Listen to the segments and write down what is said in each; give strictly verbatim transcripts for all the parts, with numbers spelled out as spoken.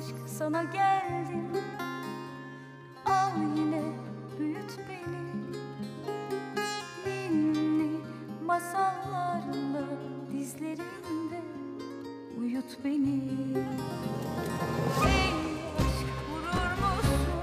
aşk sana geldim. Al yine büyüt beni. Ninni masallarla dizlerinde uyut beni. Ey aşk vurur musun?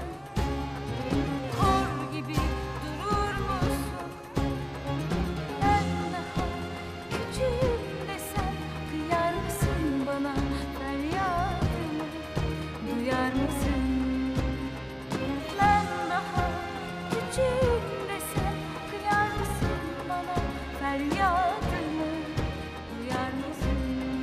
Kor gibi durur musun? Ben daha küçüğüm desem kıyar mısın bana? Feryadımı duyar mısın? Ben daha küçüğüm desem kıyar mısın bana? Feryadımı duyar mısın?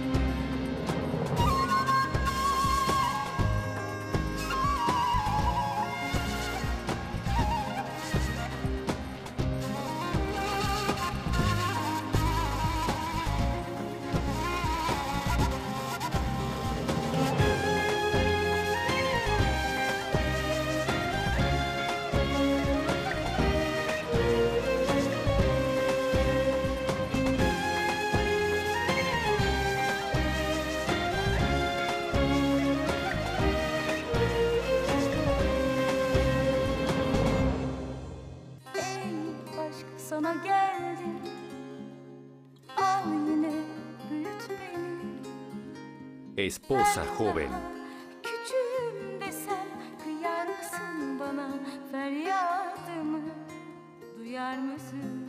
Ey aşk sana geldim. Al yine büyüt beni. Esposa joven. Küçüğüm desem kıyar mısın bana? Feryadımı duyar mısın?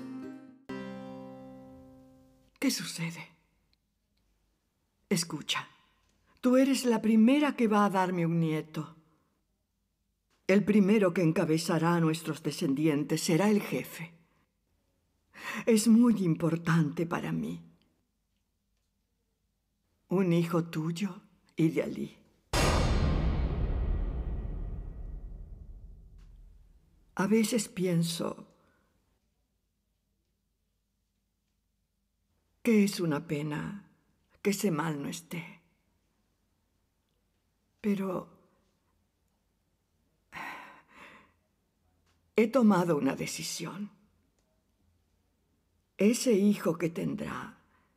¿Qué sucede? Escucha, tú eres la primera que va a darme un nieto. El primero que encabezará a nuestros descendientes será el jefe. Es muy importante para mí. Un hijo tuyo y de Ali. A veces pienso que es una pena que ese mal no esté. Pero he tomado una decisión. Ese hijo que tendrá,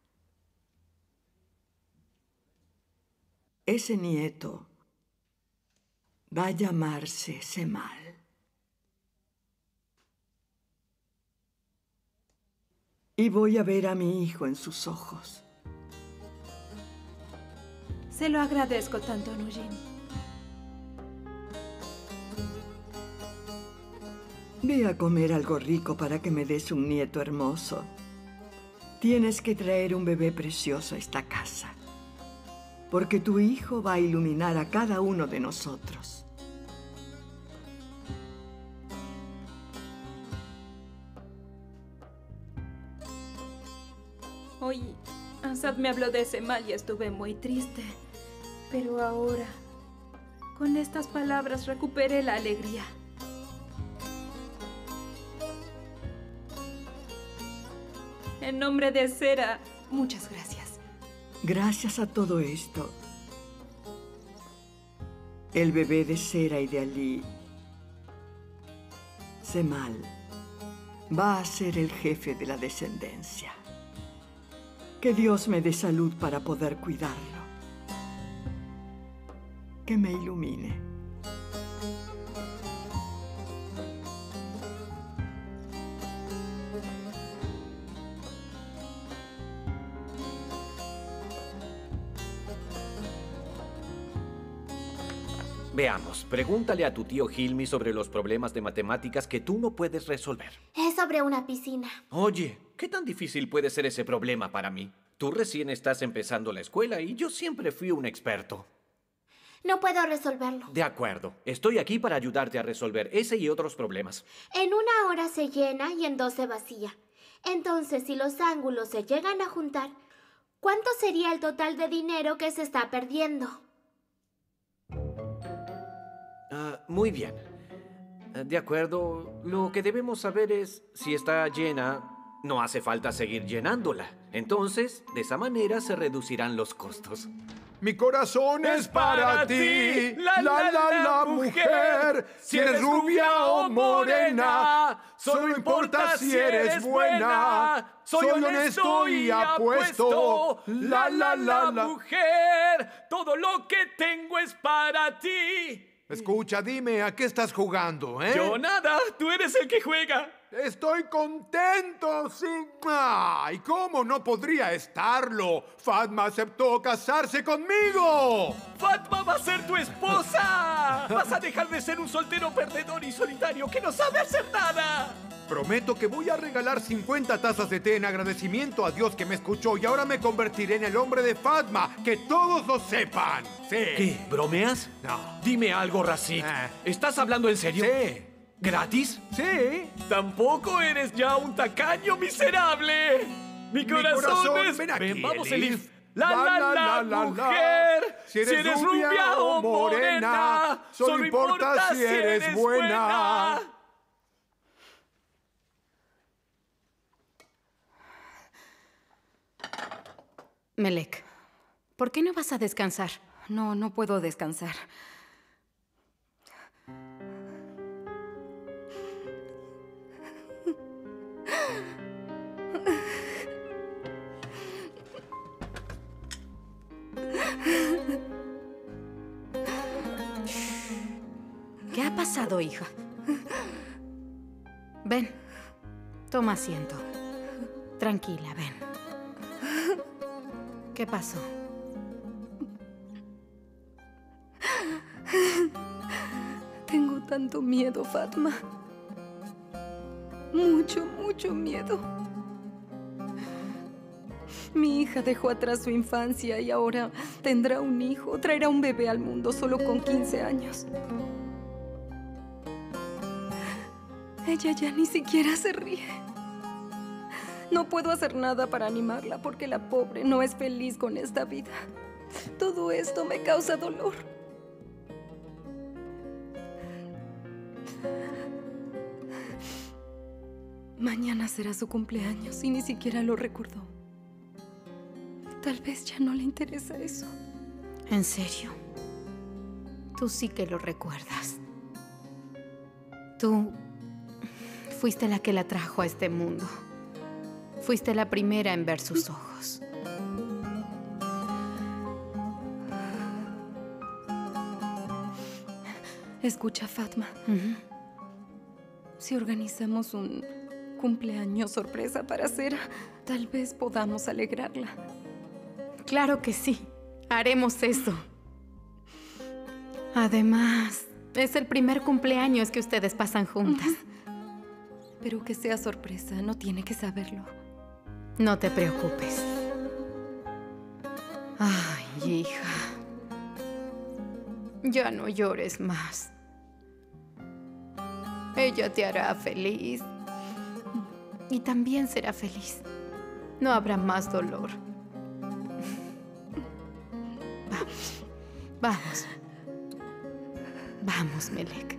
ese nieto, va a llamarse Semal. Y voy a ver a mi hijo en sus ojos. Se lo agradezco tanto, Nujin. Ve a comer algo rico para que me des un nieto hermoso. Tienes que traer un bebé precioso a esta casa, porque tu hijo va a iluminar a cada uno de nosotros. Hoy Asad me habló de ese mal y estuve muy triste. Pero ahora, con estas palabras recuperé la alegría. En nombre de Sera, muchas gracias. Gracias a todo esto, el bebé de Sera y de Ali, Semal, va a ser el jefe de la descendencia. Que Dios me dé salud para poder cuidarlo. Que me ilumine. Veamos, pregúntale a tu tío Hilmi sobre los problemas de matemáticas que tú no puedes resolver. Es sobre una piscina. Oye, ¿qué tan difícil puede ser ese problema para mí? Tú recién estás empezando la escuela y yo siempre fui un experto. No puedo resolverlo. De acuerdo, estoy aquí para ayudarte a resolver ese y otros problemas. En una hora se llena y en dos se vacía. Entonces, si los ángulos se llegan a juntar, ¿cuánto sería el total de dinero que se está perdiendo? Ah, muy bien. Ah, de acuerdo, lo que debemos saber es si está llena, no hace falta seguir llenándola. Entonces, de esa manera se reducirán los costos. Mi corazón es para ti. La, la, la, la, mujer. Si eres rubia o morena, solo importa si eres buena. Soy honesto y apuesto. La, la, la, la. mujer. Todo lo que tengo es para ti. Escucha, dime, ¿a qué estás jugando, eh? Yo nada, tú eres el que juega. Estoy contento, Sigma. ¿Y cómo no podría estarlo? Fatma aceptó casarse conmigo. ¡Fatma va a ser tu esposa! Vas a dejar de ser un soltero perdedor y solitario que no sabe hacer nada. Prometo que voy a regalar cincuenta tazas de té en agradecimiento a Dios que me escuchó y ahora me convertiré en el hombre de Fatma. ¡Que todos lo sepan! Sí. ¿Qué? ¿Bromeas? No. Dime algo, Rashid. Eh. ¿Estás hablando en serio? Sí. ¿Gratis? Sí. Tampoco eres ya un tacaño miserable. Mi corazón, corazón, es... ven aquí, vamos, Elif. Elif. La, la, la, la, mujer. Si eres, rubia, o morena, solo importa si eres buena. Melek, ¿por qué no vas a descansar? No, no puedo descansar. ¿Qué ha pasado, hija? Ven, toma asiento. Tranquila, ven. ¿Qué pasó? Tengo tanto miedo, Fatma. Mucho, mucho miedo. Mi hija dejó atrás su infancia y ahora tendrá un hijo, traerá un bebé al mundo solo con quince años. Ella ya ni siquiera se ríe. No puedo hacer nada para animarla porque la pobre no es feliz con esta vida. Todo esto me causa dolor. Mañana será su cumpleaños y ni siquiera lo recordó. Tal vez ya no le interesa eso. ¿En serio? Tú sí que lo recuerdas. Tú fuiste la que la trajo a este mundo. Fuiste la primera en ver sus ojos. Escucha, Fatma. Uh-huh. Si organizamos un cumpleaños sorpresa para Sera, tal vez podamos alegrarla. Claro que sí. Haremos eso. Además, es el primer cumpleaños que ustedes pasan juntas. Pero que sea sorpresa, no tiene que saberlo. No te preocupes. Ay, hija. Ya no llores más. Ella te hará feliz. Y también será feliz. No habrá más dolor. Vamos. Vamos. Vamos, Melek.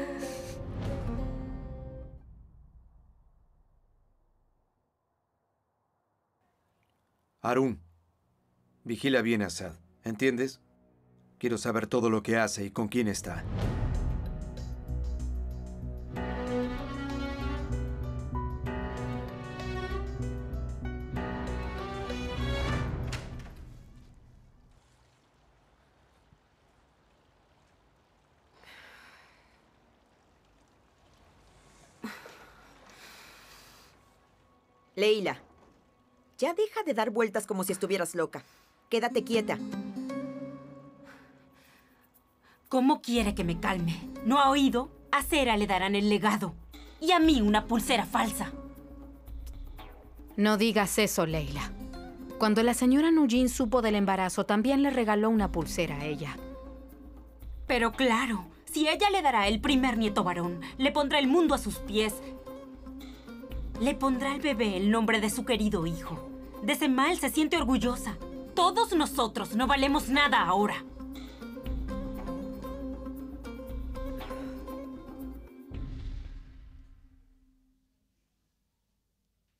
Harun, vigila bien a Assad, ¿entiendes? Quiero saber todo lo que hace y con quién está. Leila, ya deja de dar vueltas como si estuvieras loca. Quédate quieta. ¿Cómo quiere que me calme? ¿No ha oído? A Sera le darán el legado. Y a mí una pulsera falsa. No digas eso, Leila. Cuando la señora Nujin supo del embarazo, también le regaló una pulsera a ella. Pero claro, si ella le dará el primer nieto varón, le pondrá el mundo a sus pies. Le pondrá al bebé el nombre de su querido hijo. De ese mal se siente orgullosa. Todos nosotros no valemos nada ahora.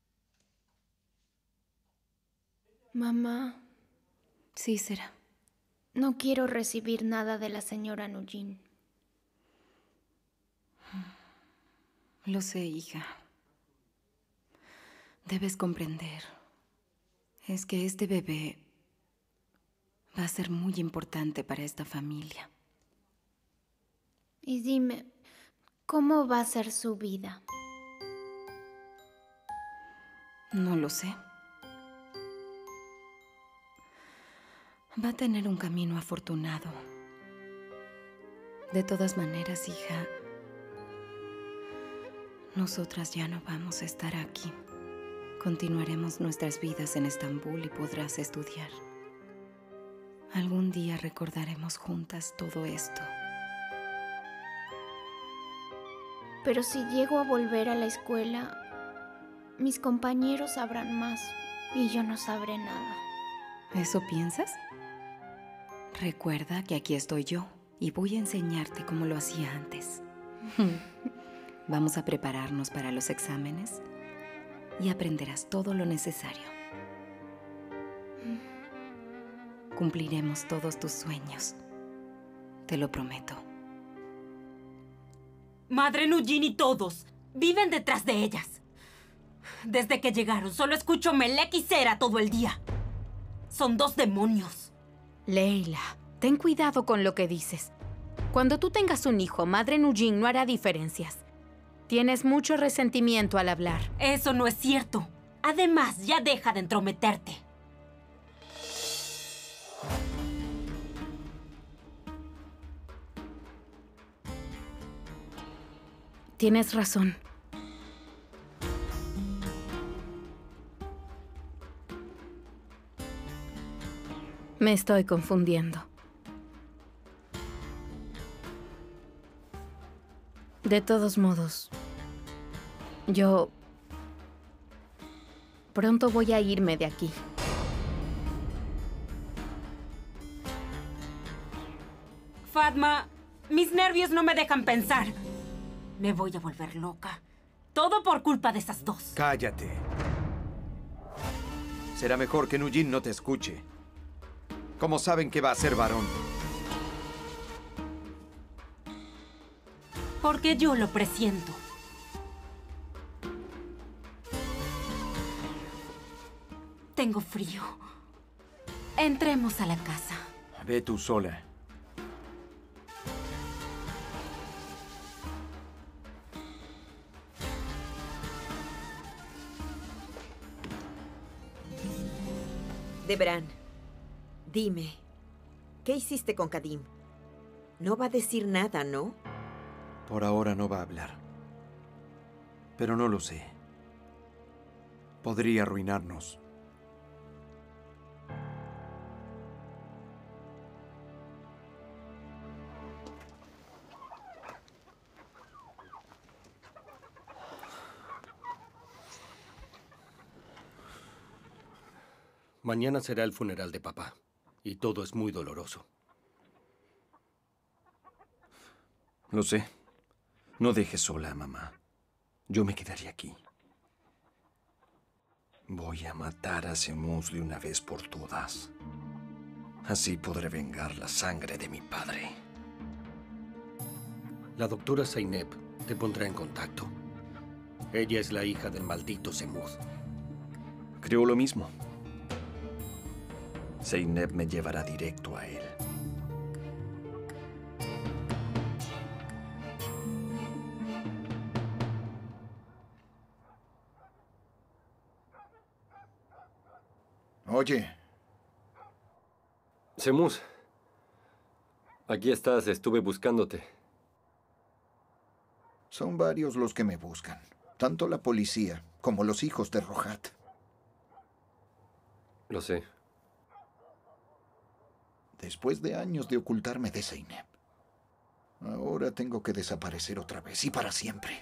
Mamá, sí será. No quiero recibir nada de la señora Nujin. Lo sé, hija. Debes comprender. Es que este bebé va a ser muy importante para esta familia. Y dime, ¿cómo va a ser su vida? No lo sé. Va a tener un camino afortunado. De todas maneras, hija, nosotras ya no vamos a estar aquí. Continuaremos nuestras vidas en Estambul y podrás estudiar. Algún día recordaremos juntas todo esto. Pero si llego a volver a la escuela, mis compañeros sabrán más y yo no sabré nada. ¿Eso piensas? Recuerda que aquí estoy yo y voy a enseñarte como lo hacía antes. Vamos a prepararnos para los exámenes y aprenderás todo lo necesario. Cumpliremos todos tus sueños. Te lo prometo. Madre Nujin y todos viven detrás de ellas. Desde que llegaron, solo escucho Melek y Sera todo el día. Son dos demonios. Leila, ten cuidado con lo que dices. Cuando tú tengas un hijo, Madre Nujin no hará diferencias. Tienes mucho resentimiento al hablar. Eso no es cierto. Además, ya deja de entrometerte. Tienes razón. Me estoy confundiendo. De todos modos, yo pronto voy a irme de aquí. Fatma, mis nervios no me dejan pensar. Me voy a volver loca. Todo por culpa de esas dos. Cállate. Será mejor que Nujin no te escuche. ¿Cómo saben que va a ser varón? Porque yo lo presiento. Tengo frío. Entremos a la casa. Ve tú sola. Debran, dime, ¿qué hiciste con Kadim? No va a decir nada, ¿no? Por ahora no va a hablar. Pero no lo sé. Podría arruinarnos. Mañana será el funeral de papá, y todo es muy doloroso. Lo sé. No dejes sola a mamá. Yo me quedaré aquí. Voy a matar a Semuz de una vez por todas. Así podré vengar la sangre de mi padre. La doctora Zeynep te pondrá en contacto. Ella es la hija del maldito Semuz. Creo lo mismo. Zeynep me llevará directo a él. Oye. Semuz. Aquí estás, estuve buscándote. Son varios los que me buscan. Tanto la policía como los hijos de Rohat. Lo sé. Después de años de ocultarme de Zeynep, ahora tengo que desaparecer otra vez y para siempre.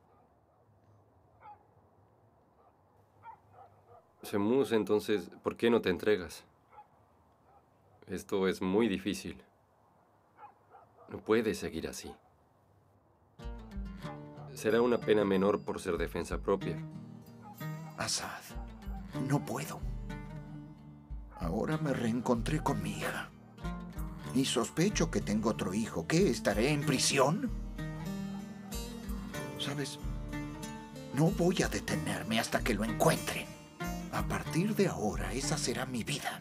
Semuz, entonces, ¿por qué no te entregas? Esto es muy difícil. No puedes seguir así. Será una pena menor por ser defensa propia. Asad, no puedo. Ahora me reencontré con mi hija. Y sospecho que tengo otro hijo. ¿Qué? ¿Estaré en prisión? ¿Sabes? No voy a detenerme hasta que lo encuentren. A partir de ahora, esa será mi vida.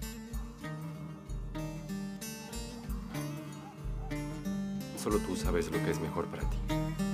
Solo tú sabes lo que es mejor para ti.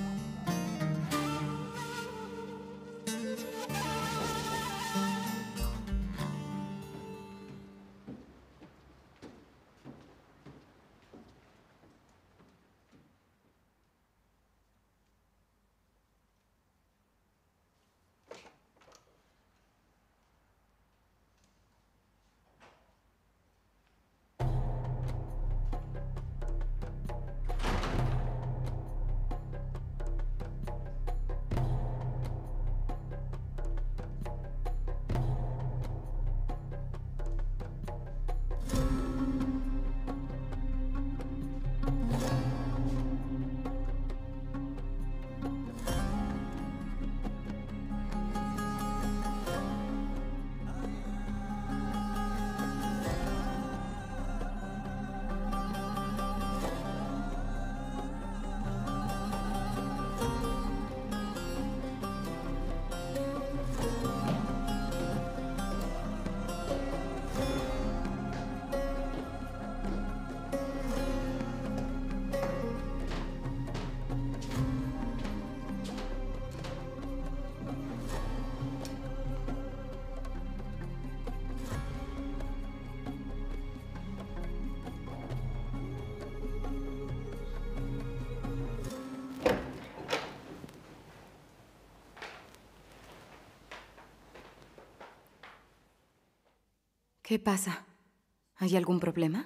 ¿Qué pasa? ¿Hay algún problema?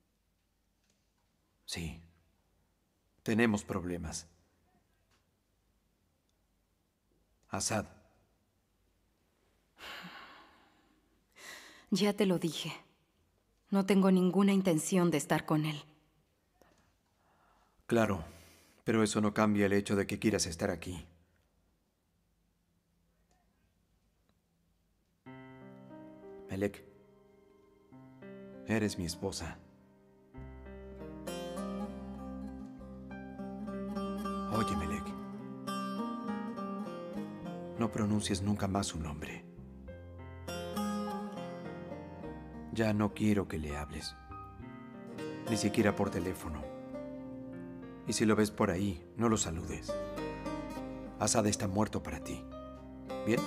Sí. Tenemos problemas. Assad. Ya te lo dije. No tengo ninguna intención de estar con él. Claro, pero eso no cambia el hecho de que quieras estar aquí. Melek, eres mi esposa. Oye, Melek, no pronuncies nunca más su nombre. Ya no quiero que le hables, ni siquiera por teléfono. Y si lo ves por ahí, no lo saludes. Assad está muerto para ti. ¿Bien?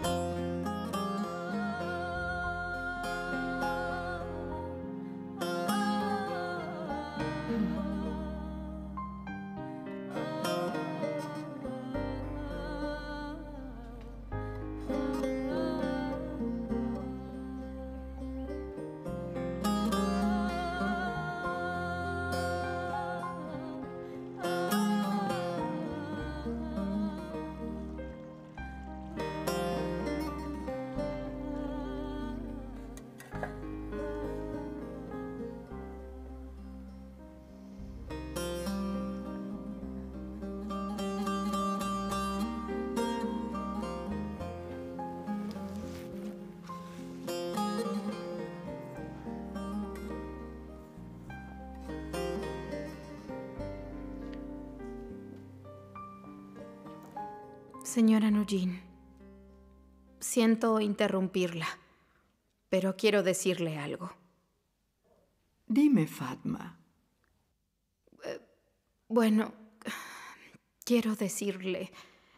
Señora Nujin, siento interrumpirla, pero quiero decirle algo. Dime, Fatma. Eh, bueno, quiero decirle...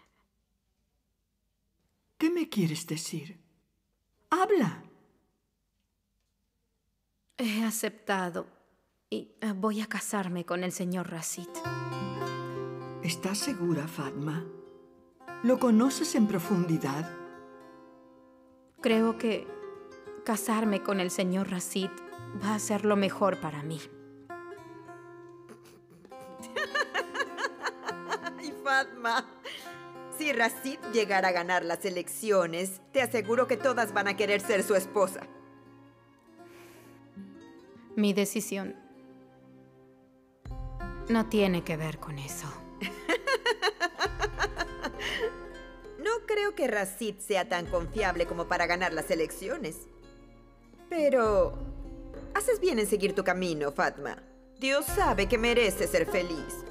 ¿Qué me quieres decir? ¡Habla! He aceptado y eh, voy a casarme con el señor Rashid. ¿Estás segura, Fatma? ¿Lo conoces en profundidad? Creo que casarme con el señor Rashid va a ser lo mejor para mí. Ay, Fatma, si Rashid llegara a ganar las elecciones, te aseguro que todas van a querer ser su esposa. Mi decisión no tiene que ver con eso. No creo que Rashid sea tan confiable como para ganar las elecciones. Pero haces bien en seguir tu camino, Fatma. Dios sabe que merece ser feliz.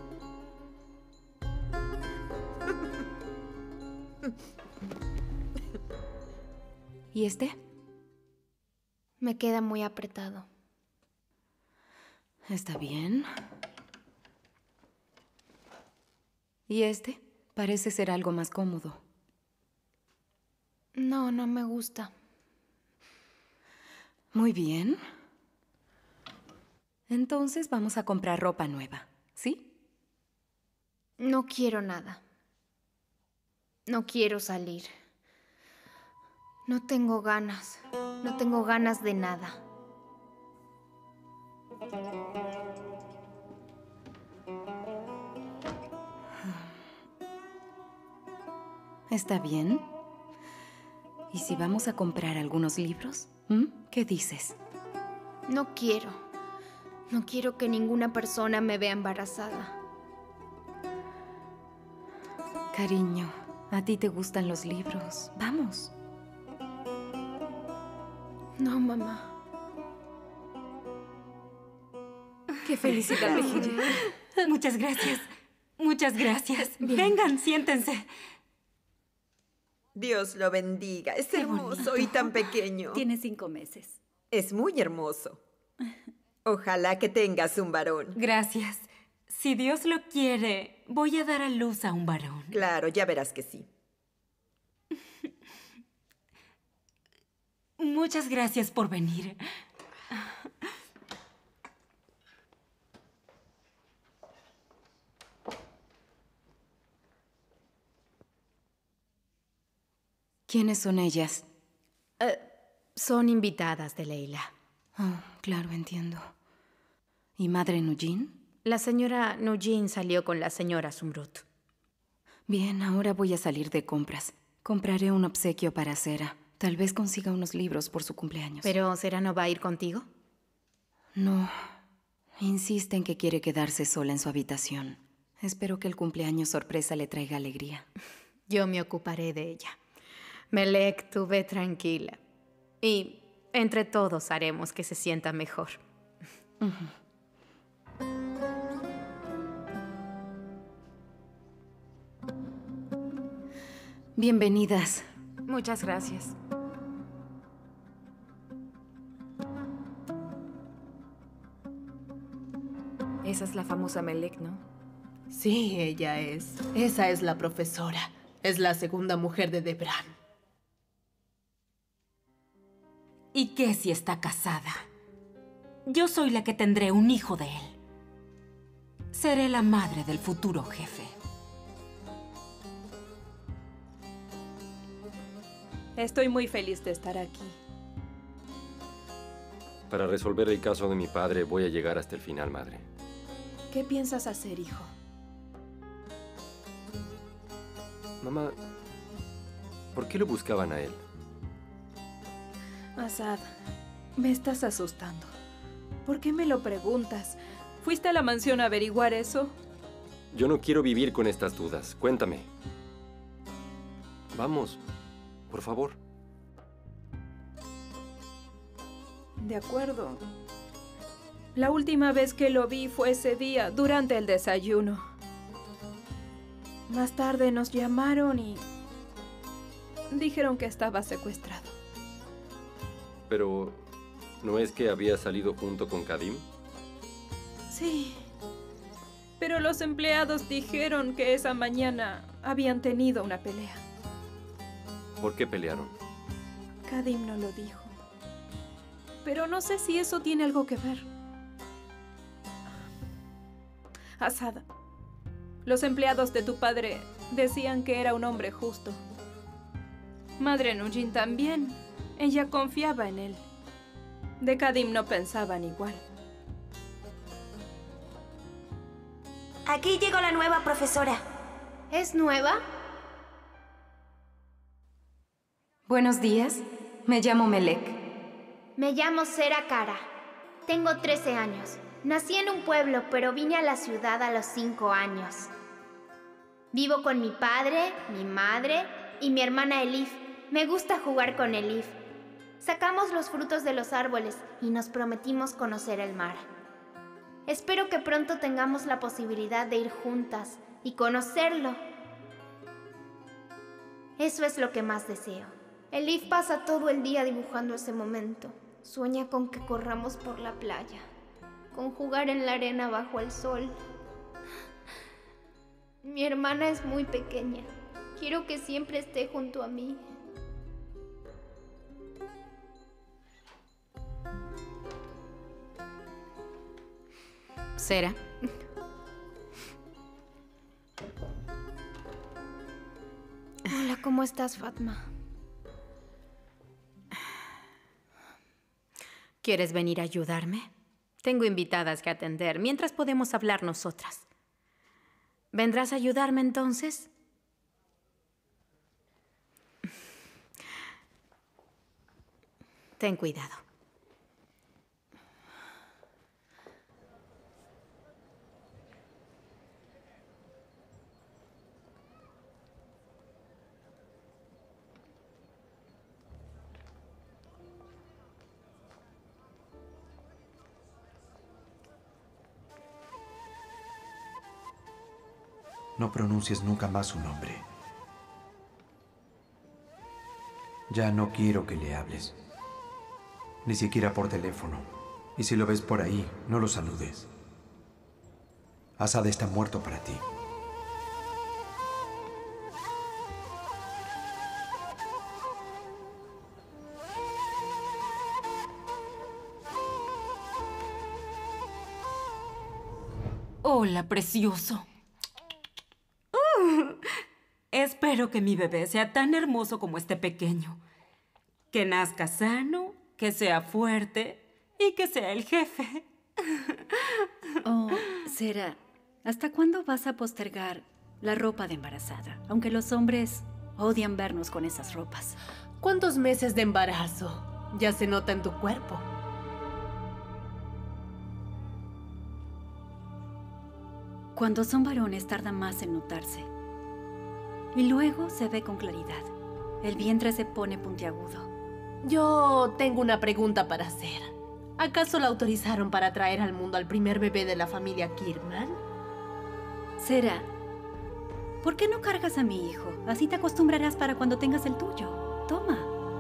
¿Y este? Me queda muy apretado. Está bien. ¿Y este? Parece ser algo más cómodo. No, no me gusta. Muy bien. Entonces vamos a comprar ropa nueva, ¿sí? No quiero nada. No quiero salir. No tengo ganas. No tengo ganas de nada. Está bien. ¿Y si vamos a comprar algunos libros? ¿Mm? ¿Qué dices? No quiero. No quiero que ninguna persona me vea embarazada. Cariño, a ti te gustan los libros. Vamos. No, mamá. ¡Qué felicidad, Mejilla! Muchas gracias. Muchas gracias. Bien. Vengan, siéntense. Dios lo bendiga. Es hermoso y tan pequeño. Tiene cinco meses. Es muy hermoso. Ojalá que tengas un varón. Gracias. Si Dios lo quiere, voy a dar a luz a un varón. Claro, ya verás que sí. Muchas gracias por venir. ¿Quiénes son ellas? Uh, son invitadas de Leila. Oh, claro, entiendo. ¿Y Madre Nujin? La señora Nujin salió con la señora Zumrud. Bien, ahora voy a salir de compras. Compraré un obsequio para Sera. Tal vez consiga unos libros por su cumpleaños. ¿Pero Sera no va a ir contigo? No. Insiste en que quiere quedarse sola en su habitación. Espero que el cumpleaños sorpresa le traiga alegría. Yo me ocuparé de ella. Melek, tú ve tranquila. Y entre todos haremos que se sienta mejor. Uh-huh. Bienvenidas. Muchas gracias. Esa es la famosa Melek, ¿no? Sí, ella es. Esa es la profesora. Es la segunda mujer de Debran. ¿Y qué si está casada? Yo soy la que tendré un hijo de él. Seré la madre del futuro jefe. Estoy muy feliz de estar aquí. Para resolver el caso de mi padre, voy a llegar hasta el final, madre. ¿Qué piensas hacer, hijo? Mamá, ¿por qué lo buscaban a él? Asad, me estás asustando. ¿Por qué me lo preguntas? ¿Fuiste a la mansión a averiguar eso? Yo no quiero vivir con estas dudas. Cuéntame. Vamos, por favor. De acuerdo. La última vez que lo vi fue ese día, durante el desayuno. Más tarde nos llamaron y dijeron que estaba secuestrado. Pero, ¿no es que había salido junto con Kadim? Sí. Pero los empleados dijeron que esa mañana habían tenido una pelea. ¿Por qué pelearon? Kadim no lo dijo. Pero no sé si eso tiene algo que ver. Asad, los empleados de tu padre decían que era un hombre justo. Madre Nujin también. Ella confiaba en él. De Kadim no pensaban igual. Aquí llegó la nueva profesora. ¿Es nueva? Buenos días. Me llamo Melek. Me llamo Sera Kara. Tengo trece años. Nací en un pueblo, pero vine a la ciudad a los cinco años. Vivo con mi padre, mi madre y mi hermana Elif. Me gusta jugar con Elif. Sacamos los frutos de los árboles y nos prometimos conocer el mar. Espero que pronto tengamos la posibilidad de ir juntas y conocerlo. Eso es lo que más deseo. Elif pasa todo el día dibujando ese momento. Sueña con que corramos por la playa, con jugar en la arena bajo el sol. Mi hermana es muy pequeña. Quiero que siempre esté junto a mí. Sera. Hola, ¿cómo estás, Fatma? ¿Quieres venir a ayudarme? Tengo invitadas que atender, mientras podemos hablar nosotras. ¿Vendrás a ayudarme entonces? Ten cuidado. No pronuncies nunca más su nombre. Ya no quiero que le hables. Ni siquiera por teléfono. Y si lo ves por ahí, no lo saludes. Asad está muerto para ti. Hola, precioso. Uh, espero que mi bebé sea tan hermoso como este pequeño. Que nazca sano, que sea fuerte y que sea el jefe. Oh, Sera, ¿hasta cuándo vas a postergar la ropa de embarazada? Aunque los hombres odian vernos con esas ropas. ¿Cuántos meses de embarazo? Ya se nota en tu cuerpo. Cuando son varones tarda más en notarse. Y luego se ve con claridad. El vientre se pone puntiagudo. Yo tengo una pregunta para hacer. ¿Acaso la autorizaron para traer al mundo al primer bebé de la familia Kirkman? Sera, ¿por qué no cargas a mi hijo? Así te acostumbrarás para cuando tengas el tuyo. Toma.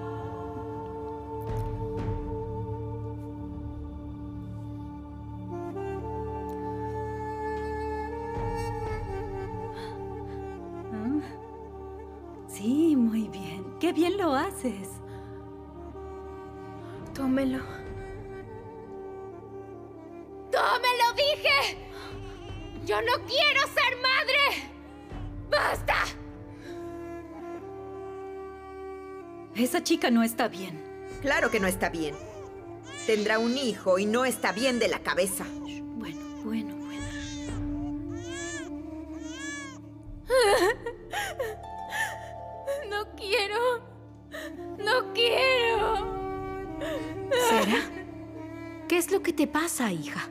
Sí, muy bien. ¡Qué bien lo haces! Tómelo. ¡Tómelo, dije! ¡Yo no quiero ser madre! ¡Basta! Esa chica no está bien. Claro que no está bien. Tendrá un hijo y no está bien de la cabeza. Bueno, bueno, bueno. No quiero. No quiero. ¿Sera? ¿Qué es lo que te pasa, hija?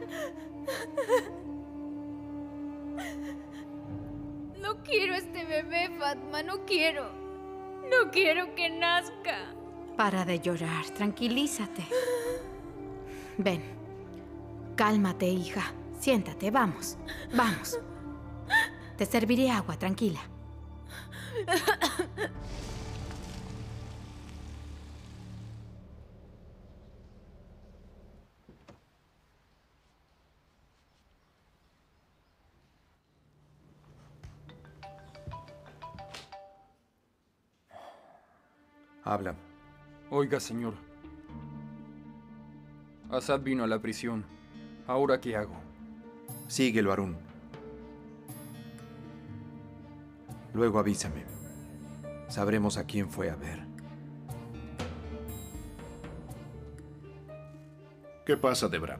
No quiero este bebé, Fatma. No quiero. No quiero que nazca. Para de llorar, tranquilízate. Ven, cálmate, hija. Siéntate, vamos, vamos. Te serviré agua, tranquila. Habla. Oiga, señor. Asad vino a la prisión. ¿Ahora qué hago? Síguelo, Harun. Luego avísame. Sabremos a quién fue a ver. ¿Qué pasa, Debran?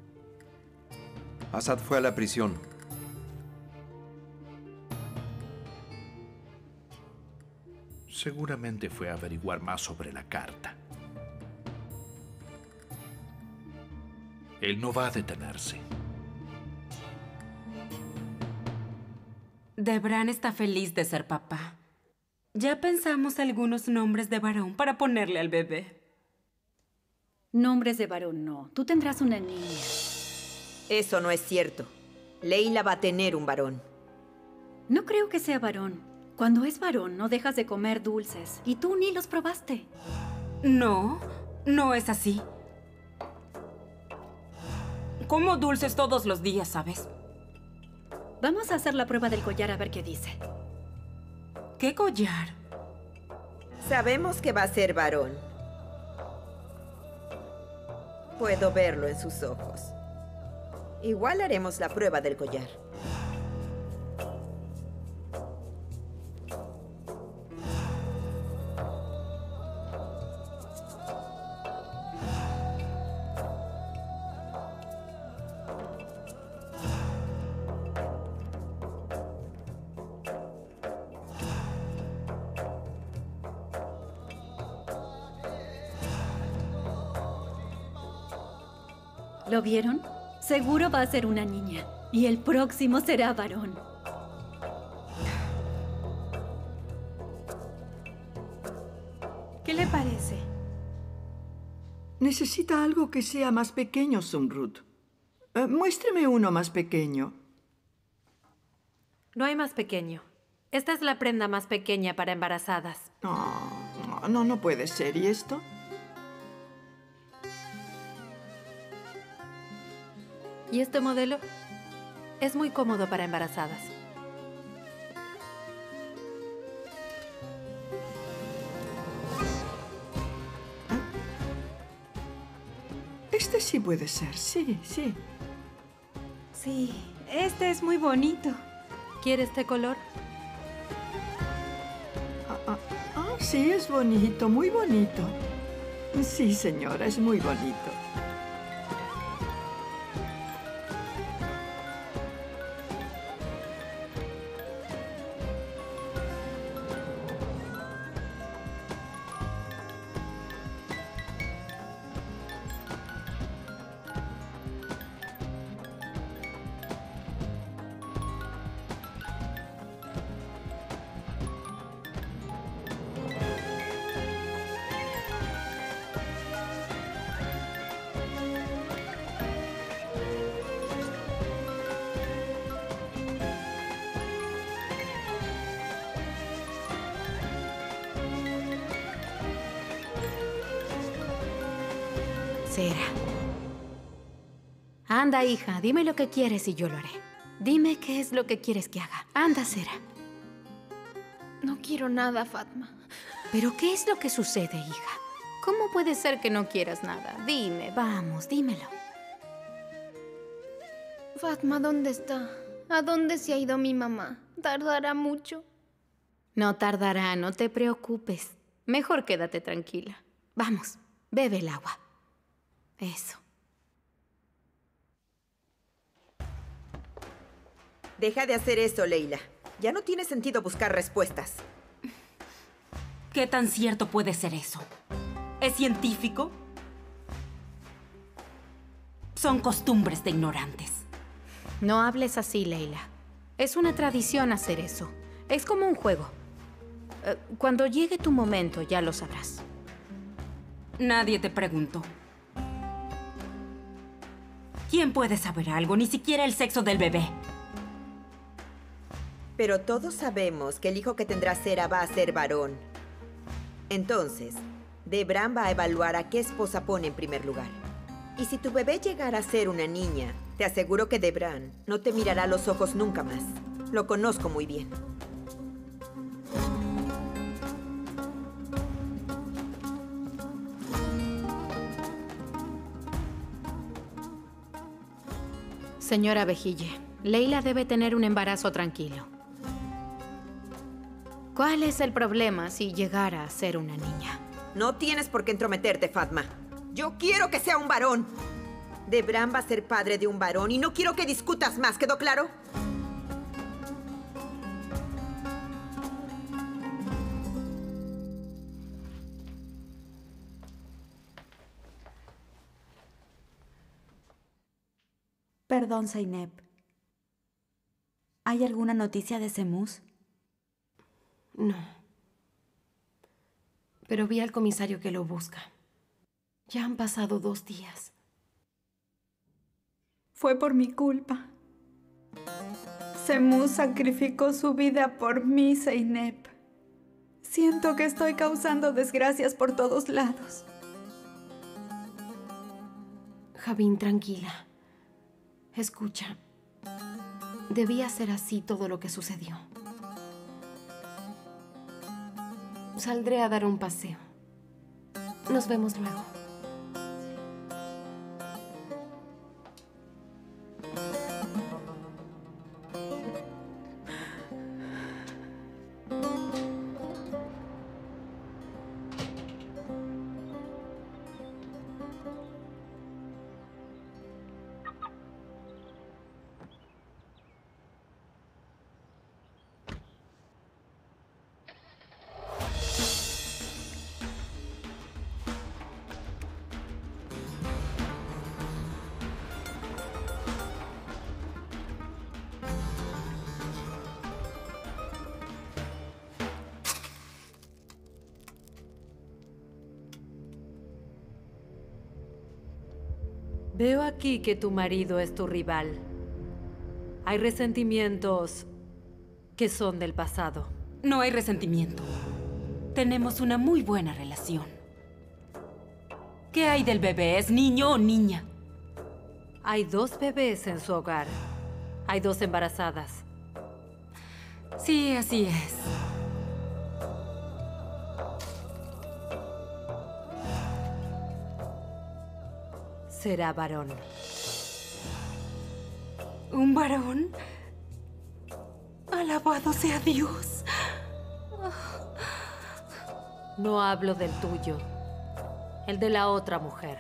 Asad fue a la prisión. Seguramente fue a averiguar más sobre la carta. Él no va a detenerse. Debran está feliz de ser papá. Ya pensamos algunos nombres de varón para ponerle al bebé. Nombres de varón no. Tú tendrás una niña. Eso no es cierto. Leila va a tener un varón. No creo que sea varón. Cuando es varón, no dejas de comer dulces. Y tú ni los probaste. No, no es así. Como dulces todos los días, ¿sabes? Vamos a hacer la prueba del collar a ver qué dice. ¿Qué collar? Sabemos que va a ser varón. Puedo verlo en sus ojos. Igual haremos la prueba del collar. ¿Lo vieron? Seguro va a ser una niña. Y el próximo será varón. ¿Qué le parece? Necesita algo que sea más pequeño, Zumrud. Eh, muéstreme uno más pequeño. No hay más pequeño. Esta es la prenda más pequeña para embarazadas. No, no, no puede ser. ¿Y esto? ¿Y este modelo? Es muy cómodo para embarazadas. Este sí puede ser, sí, sí. Sí, este es muy bonito. ¿Quiere este color? Ah, ah, ah, sí, es bonito, muy bonito. Sí, señora, es muy bonito. Sera. Anda, hija, dime lo que quieres y yo lo haré. Dime qué es lo que quieres que haga. Anda, Sera. No quiero nada, Fatma. ¿Pero qué es lo que sucede, hija? ¿Cómo puede ser que no quieras nada? Dime, vamos, dímelo. Fatma, ¿dónde está? ¿A dónde se ha ido mi mamá? ¿Tardará mucho? No tardará, no te preocupes. Mejor quédate tranquila. Vamos, bebe el agua. Eso. Deja de hacer eso, Leila. Ya no tiene sentido buscar respuestas. ¿Qué tan cierto puede ser eso? ¿Es científico? Son costumbres de ignorantes. No hables así, Leila. Es una tradición hacer eso. Es como un juego. Eh, cuando llegue tu momento, ya lo sabrás. Nadie te preguntó. ¿Quién puede saber algo? Ni siquiera el sexo del bebé. Pero todos sabemos que el hijo que tendrá Sera va a ser varón. Entonces, Debran va a evaluar a qué esposa pone en primer lugar. Y si tu bebé llegara a ser una niña, te aseguro que Debran no te mirará a los ojos nunca más. Lo conozco muy bien. Señora Vejille, Leila debe tener un embarazo tranquilo. ¿Cuál es el problema si llegara a ser una niña? No tienes por qué entrometerte, Fatma. Yo quiero que sea un varón. Debran va a ser padre de un varón y no quiero que discutas más, ¿quedó claro? Perdón, Zeynep. ¿Hay alguna noticia de Semús? No. Pero vi al comisario que lo busca. Ya han pasado dos días. Fue por mi culpa. Semús sacrificó su vida por mí, Zeynep. Siento que estoy causando desgracias por todos lados. Javin, tranquila. Escucha. Debía ser así todo lo que sucedió. Saldré a dar un paseo. Nos vemos luego. Veo aquí que tu marido es tu rival. Hay resentimientos que son del pasado. No hay resentimiento. Tenemos una muy buena relación. ¿Qué hay del bebé? ¿Es niño o niña? Hay dos bebés en su hogar. Hay dos embarazadas. Sí, así es. Será varón. ¿Un varón? Alabado sea Dios. No hablo del tuyo. El de la otra mujer.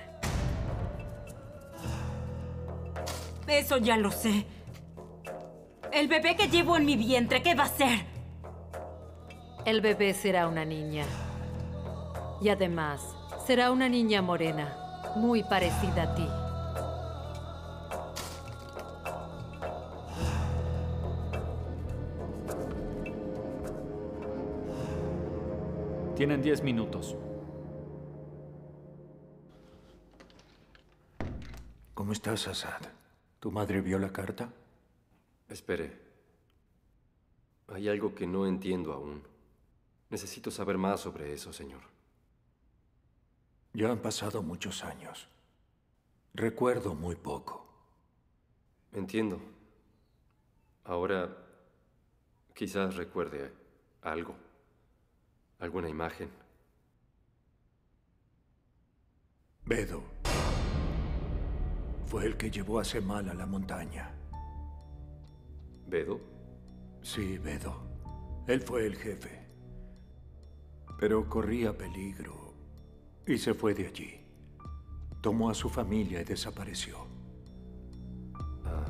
Eso ya lo sé. El bebé que llevo en mi vientre, ¿qué va a ser? El bebé será una niña. Y además, será una niña morena. Muy parecida a ti. Tienen diez minutos. ¿Cómo estás, Assad? ¿Tu madre vio la carta? Espere. Hay algo que no entiendo aún. Necesito saber más sobre eso, señor. Ya han pasado muchos años. Recuerdo muy poco. Entiendo. Ahora, quizás recuerde algo. Alguna imagen. Bedo. Fue el que llevó a Semal a la montaña. ¿Bedo? Sí, Bedo. Él fue el jefe. Pero corría peligro. Y se fue de allí. Tomó a su familia y desapareció. Ah.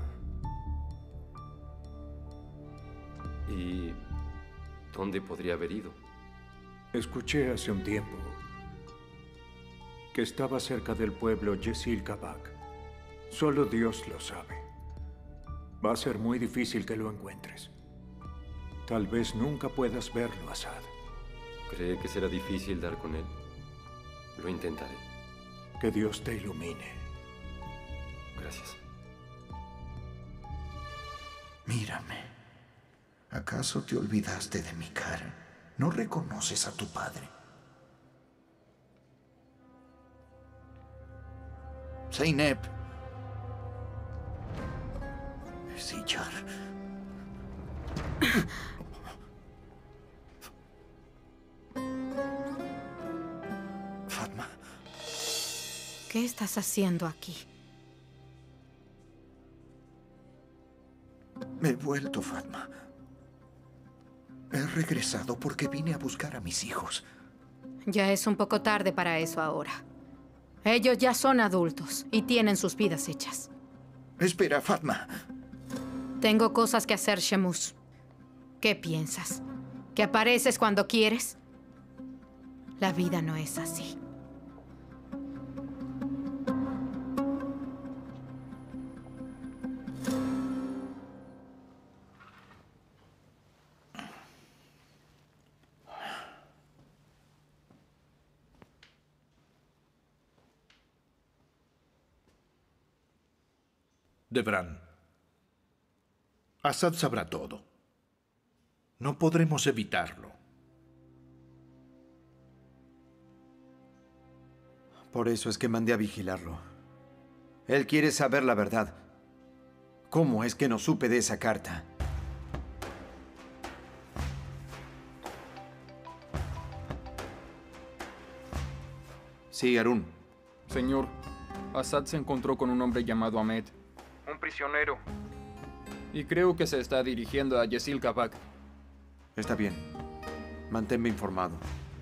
¿Y dónde podría haber ido? Escuché hace un tiempo que estaba cerca del pueblo Yesil Kabak. Solo Dios lo sabe. Va a ser muy difícil que lo encuentres. Tal vez nunca puedas verlo, Assad. ¿Cree que será difícil dar con él? Lo intentaré. Que Dios te ilumine. Gracias. Mírame. ¿Acaso te olvidaste de mi cara? ¿No reconoces a tu padre? Zeynep. Ziyar. Fatma. ¿Qué estás haciendo aquí? Me he vuelto, Fatma. He regresado porque vine a buscar a mis hijos. Ya es un poco tarde para eso ahora. Ellos ya son adultos y tienen sus vidas hechas. Espera, Fatma. Tengo cosas que hacer, Shemus. ¿Qué piensas? ¿Que apareces cuando quieres? La vida no es así. Debran, Assad sabrá todo. No podremos evitarlo. Por eso es que mandé a vigilarlo. Él quiere saber la verdad. ¿Cómo es que no supe de esa carta? Sí, Harun. Señor, Assad se encontró con un hombre llamado Ahmed. Un prisionero. Y creo que se está dirigiendo a Yesil Kabak. Está bien. Manténme informado.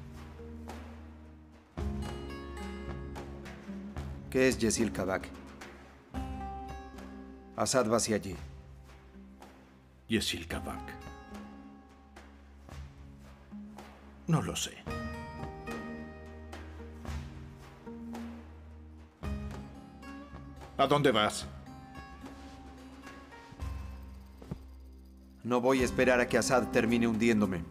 ¿Qué es Yesil Kabak? Assad va hacia allí. Yesil Kabak. No lo sé. ¿A dónde vas? No voy a esperar a que Assad termine hundiéndome.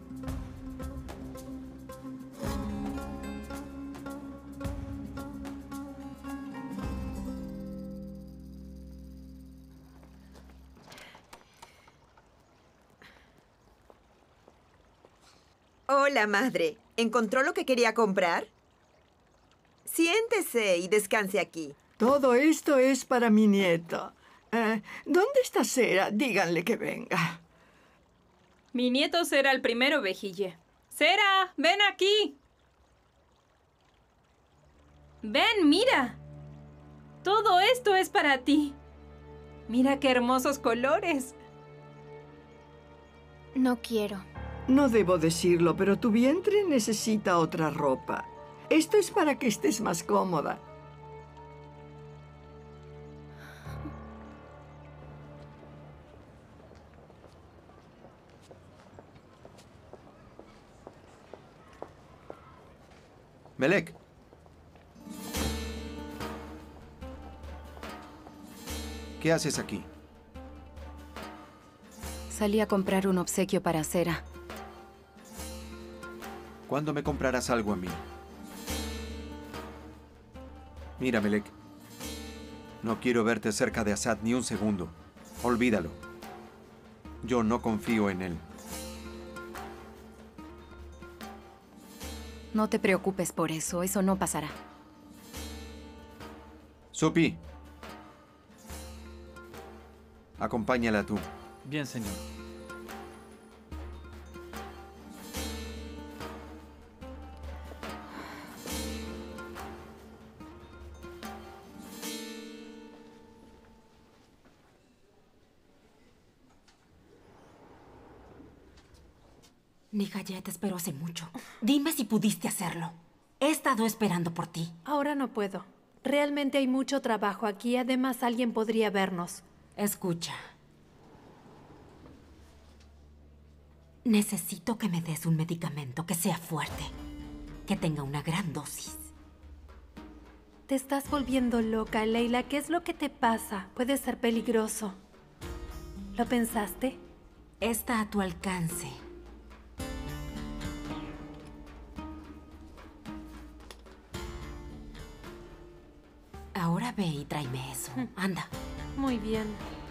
Hola, madre. ¿Encontró lo que quería comprar? Siéntese y descanse aquí. Todo esto es para mi nieto. Eh, ¿Dónde está Sera? Díganle que venga. Mi nieto será el primero, Vejille. ¡Sera! ¡Ven aquí! ¡Ven, mira! Todo esto es para ti. Mira qué hermosos colores. No quiero. No debo decirlo, pero tu vientre necesita otra ropa. Esto es para que estés más cómoda. Melek. ¿Qué haces aquí? Salí a comprar un obsequio para Sera. ¿Cuándo me comprarás algo a mí? Mira, Melek. No quiero verte cerca de Assad ni un segundo. Olvídalo. Yo no confío en él. No te preocupes por eso, eso no pasará. Supi. Acompáñala tú. Bien, señor. Nihayet esperó hace mucho. Dime si pudiste hacerlo. He estado esperando por ti. Ahora no puedo. Realmente hay mucho trabajo aquí. Además, alguien podría vernos. Escucha. Necesito que me des un medicamento que sea fuerte, que tenga una gran dosis. Te estás volviendo loca, Leila. ¿Qué es lo que te pasa? Puede ser peligroso. ¿Lo pensaste? Está a tu alcance. Ahora ve y tráeme eso. Anda. Muy bien.